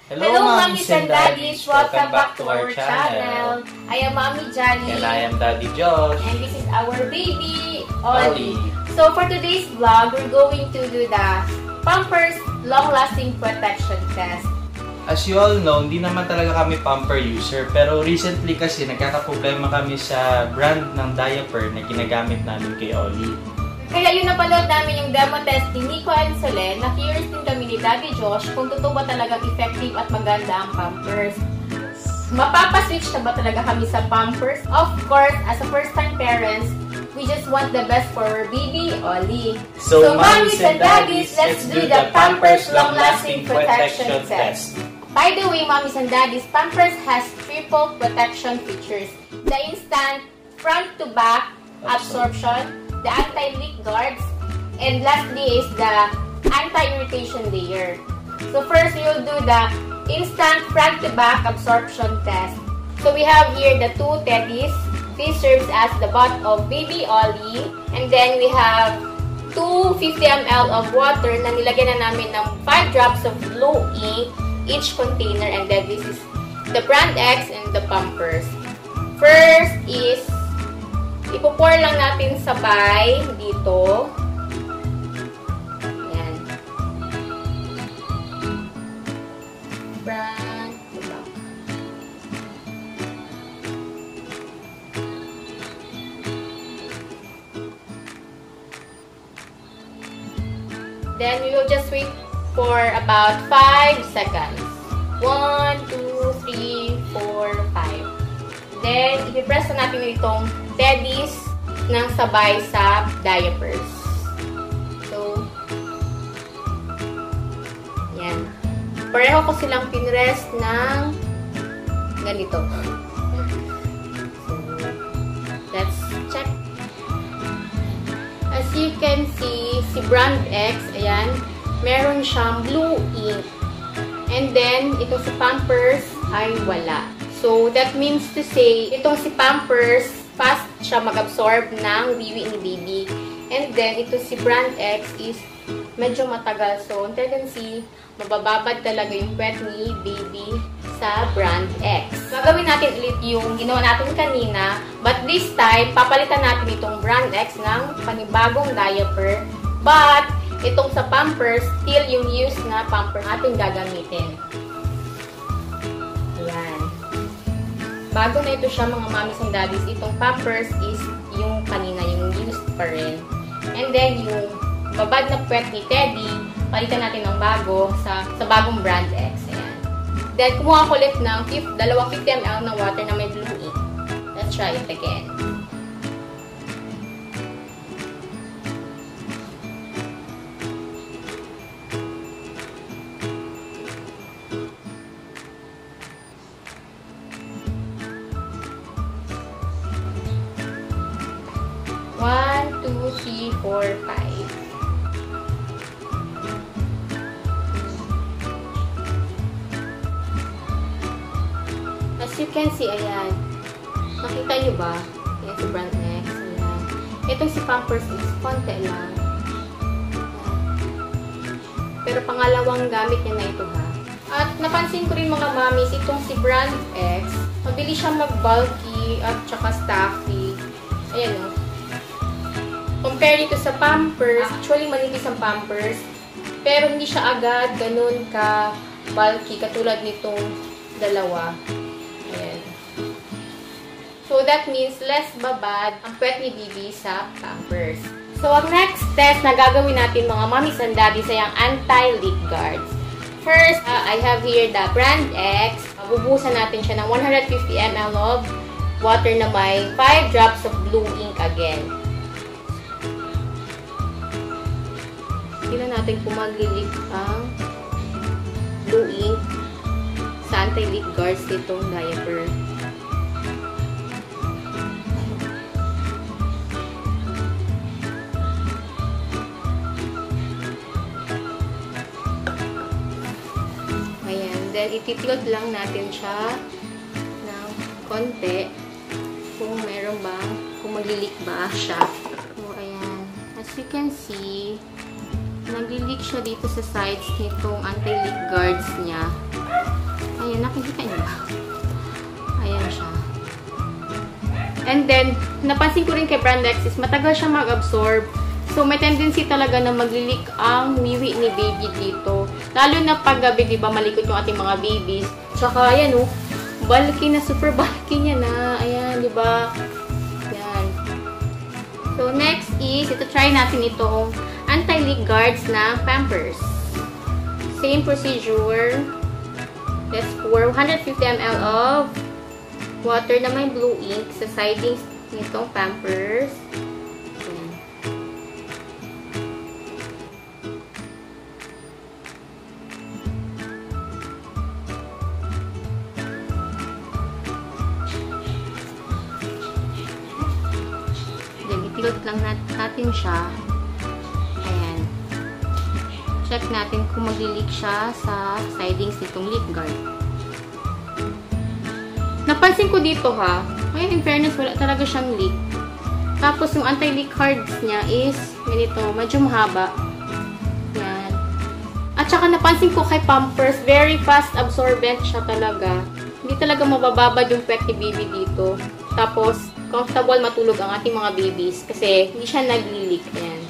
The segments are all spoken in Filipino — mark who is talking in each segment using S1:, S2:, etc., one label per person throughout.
S1: Hello, mommies and daddies! Welcome back to our channel. I am Mommy Johnny.
S2: And I am Daddy Josh.
S1: And this is our baby, Ollie. So for today's vlog, we're going to do the Pampers Long-Lasting Protection Test.
S2: As you all know, hindi naman talaga kami pamper user. Pero recently kasi nagkakaproblema kami sa brand ng diaper na ginagamit namin kay Ollie.
S1: Kaya yun napanood namin yung demo test ni Nico and Solen. Na-curious din kami ni Daddy Josh kung totoo ba talagang effective at maganda ang Pampers. Mapapaswitch na ba talaga kami sa Pampers? Of course, as a first-time parents, we just want the best for our baby, Ollie.
S2: So mommies and daddies, let's do the Pampers Long-Lasting Protection Test.
S1: By the way, mommies and daddies, Pampers has triple protection features. The instant front-to-back absorption, the anti-leak guards, and lastly is the anti-irritation layer. So first, we'll do the instant front-to-back absorption test. So we have here the two teddies. This serves as the butt of baby Ollie. And then we have 250 ml of water na nilagyan na namin ng 5 drops of blue ink each container. And then this is the brand X and the Pampers. First is ipo-pour lang natin sabay dito. Ayan. Front to back. Then we will just wait for about 5 seconds. 1, 2, 3, 4, 5. Then, ipipress na natin itong teddies ng sabay sa diapers. So, yan. Pareho ko silang pinrest ng ganito. So, let's check. As you can see, si brand X, ayan, meron siyang blue ink. And then, ito si Pampers ay wala. So, that means to say, itong si Pampers, fast siya mag-absorb ng wiwi ni baby. And then, ito si brand X is medyo matagal. So, ang tendency, mabababad talaga yung puwet ni baby sa brand X. Gagawin natin ulit yung ginawa natin kanina. But this time, papalitan natin itong brand X ng panibagong diaper. But, itong sa Pampers, still yung used na Pampers ating gagamitin. Ayan. Bago na ito siya, mga mommies and daddies, itong Pampers is yung kanina, yung used pa rin. And then, yung babad na puwet ni Teddy, palitan natin ng bago sa bagong brand X. Ayan. Then, kumuha ko ulit ng 250 ml ng water na may blue ink. Let's try it again. One, 2, 3, 4, 5. As you can see, ayan. Nakita nyo ba? Ayan si brand X. Ayan. Itong si Pampers is konti lang. Pero pangalawang gamit niya na ito ha. At napansin ko rin mga mommies, itong si brand X, mabilis siya mag-bulky at saka stuffy. Ayan o. Compare dito sa Pampers, actually manipis ang Pampers, pero hindi siya agad ganun ka-bulky, katulad nitong dalawa. Ayan. So, that means less babad ang puwet ni baby sa Pampers. So, ang next test na gagawin natin mga mommies and daddies ay ang anti-leak guards. First, I have here the brand X. Bubuhusan natin siya ng 150 ml of water na may 5 drops of blue ink again. Tingnan natin kung mag-leak ang blue ink sa anti-leak guards nitong diaper. Ayan. Then, ititilot lang natin siya ng konti kung meron ba, kung mag-leak ba siya. So, ayan. As you can see, nag-leak siya dito sa sides nitong anti-leak guards niya. Ayan, nakikita niyo ba? Ayan siya. And then, napansin ko rin kay Brand X is matagal siya mag-absorb. So, may tendency talaga na mag-leak ang wiwi ni baby dito. Lalo na pag gabi, di ba, malikot yung ating mga babies. Tsaka, ayan, oh, bulky na, super bulky niya na. Ayan, di ba? Ayan. So, next is, ito try natin itong anti-leak guards na Pampers. Same procedure. Let's pour 150 ml of water na may blue ink sa sidings nitong Pampers. Ayan. Then, itilot lang natin siya. Ayan. Check natin kung mag-leak siya sa sidings nitong leak guard. Napansin ko dito ha, ngayon in fairness wala talaga siyang leak. Tapos yung anti-leak cards niya is ganito, medyo mahaba. Yan. At saka napansin ko kay Pampers, very fast absorbent siya talaga. Hindi talaga mabababad yung pet ni baby dito. Tapos comfortable matulog ang ating mga babies kasi hindi siya nag-leak. Ayan.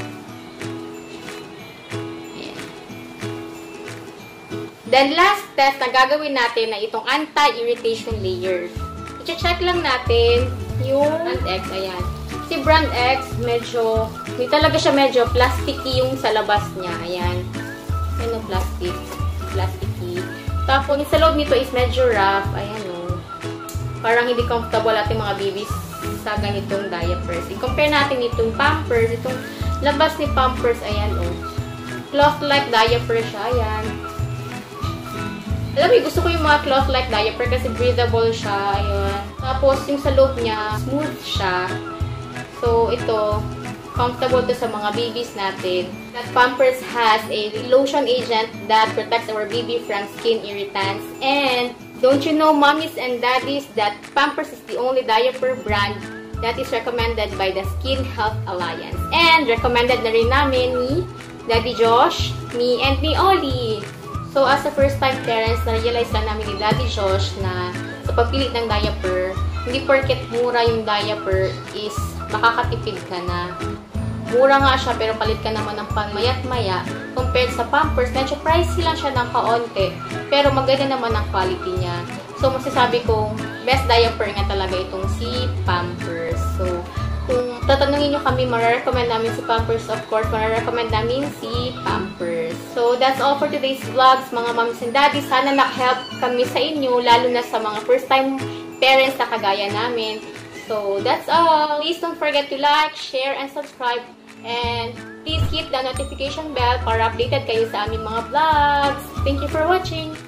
S1: Then, last test na gagawin natin na itong anti-irritation layer. I-check lang natin yung Brand X. Ayan. Si Brand X, medyo, hindi talaga siya medyo plasticky yung sa labas niya. Ayan. Ayan yung plasticky. Tapos, yung sa loob nito is medyo rough. Ayan o. Parang hindi comfortable ating mga babies sa ganitong diapers. I-compare natin itong Pampers. Itong labas ni Pampers, ayan o. Cloth-like diaper siya. Ayan. Alam mo, gusto ko yung mga cloth-like diaper kasi breathable siya. Ayun. Tapos, yung sa loob niya, smooth siya. So, ito, comfortable to sa mga babies natin. That Pampers has a lotion agent that protects our baby from skin irritants. And, don't you know, mommies and daddies, that Pampers is the only diaper brand that is recommended by the Skin Health Alliance. And, recommended na rin namin ni Daddy Josh, me, and ni Ollie. So, as a first-time parents, na-realize lang namin ni Daddy Josh na sa pagpilit ng diaper, hindi porket mura yung diaper is makakatipid ka na. Mura nga siya, pero palit ka naman ng pangmayat-maya. Compared sa Pampers, medyo pricey lang siya ng kaonte, pero maganda naman ang quality niya. So, masasabi kong best diaper nga talaga itong si Pampers. So, kung tatanungin nyo kami, mararecommend namin si Pampers, of course, mararecommend namin si Pampers. So, that's all for today's vlogs, mga moms and daddies. Sana nak-help kami sa inyo, lalo na sa mga first-time parents na kagaya namin. So, that's all. Please don't forget to like, share, and subscribe. And please hit the notification bell para updated kayo sa aming mga vlogs. Thank you for watching!